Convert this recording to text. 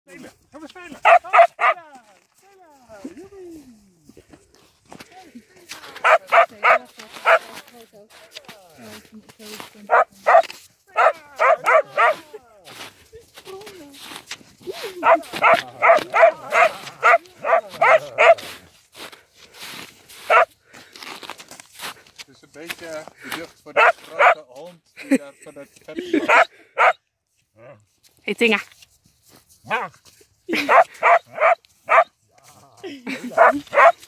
Spelen. Gaan we spelen? Het is een beetje beducht voor de grote hond die daar van het vet was. Hey Tinga. Ja.